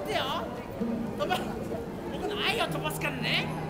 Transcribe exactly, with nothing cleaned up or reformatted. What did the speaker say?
ってよ。飛ば僕の愛を飛ばすからね。